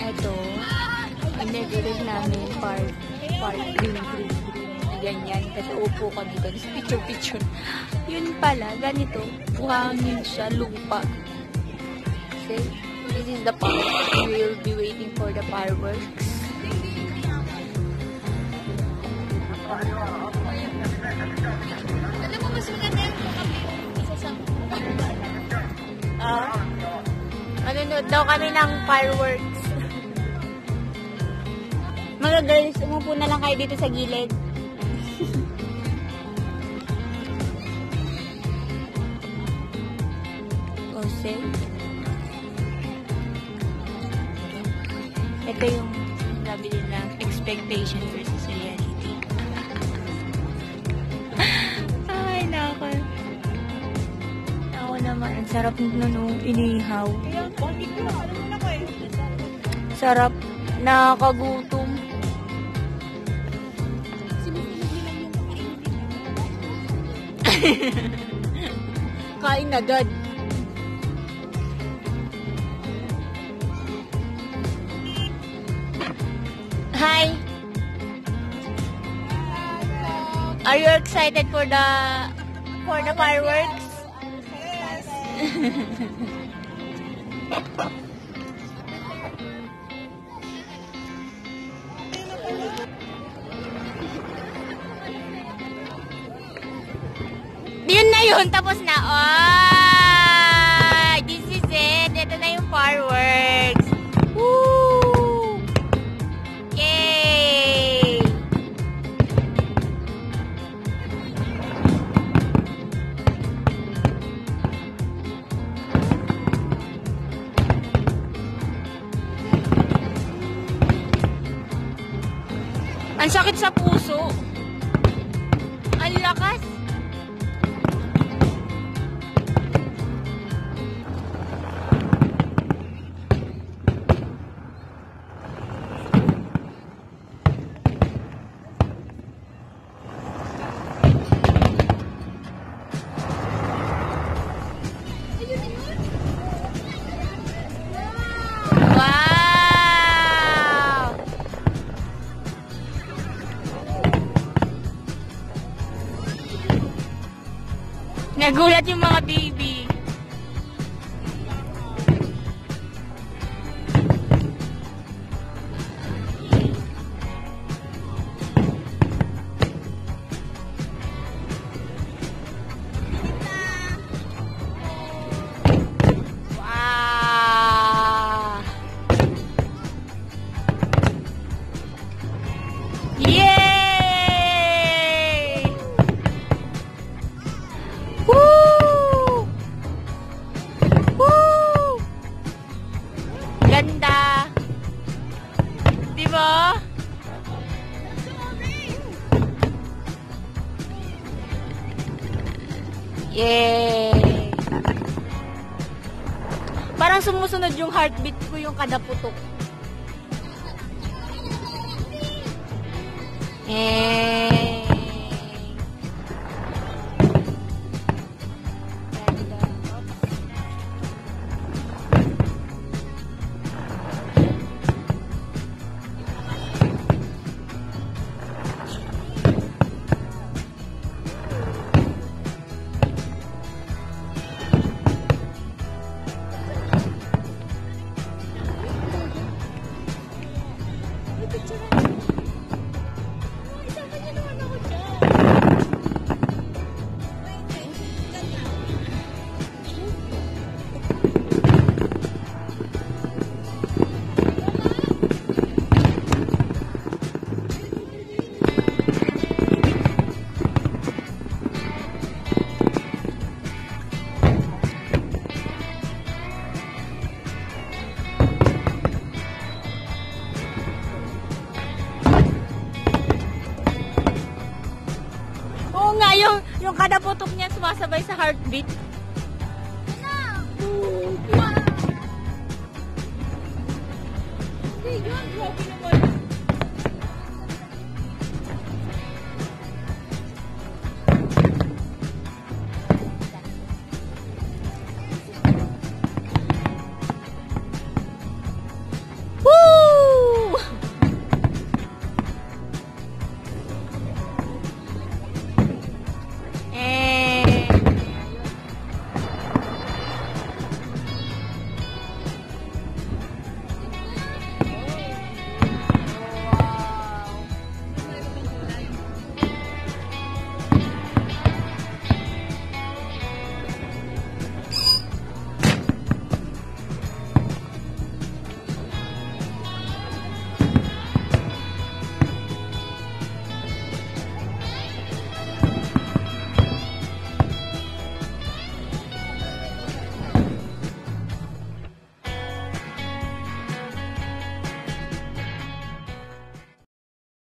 Ito, in-decorate namin part green. Ganyan. Kasi upo kami doon. Picture. Yun pala, ganito. Buhangin siya, lupa. Okay? This is the part. We will be waiting for the fireworks. Alam mo, mas maganda yung kami isa sa Manonood daw kami ng fireworks. Mga girls, umupo na lang kayo dito sa gilid. Ose. Ito yung sabi nila, expectation versus reality. Ay, nako. Ako naman, ang sarap nung inihaw. Sarap. Nakakagutom. Kain agad. Hi. Are you excited for the fireworks? Yes. Yun na yun, tapos na. Oh, this is it. Ito na yung fireworks. Woo! Yay! Ang sakit sa puso. Ang lakas. Nagulat yung mga baby. Wow! Yay! Woo! Woo! Ganda. Di ba? Yay! Parang sumusunod yung heartbeat ko yung kada putok. Yay! Yung kada putok niya sumasabay sa heartbeat. Wow! Hindi yun, grabe naman.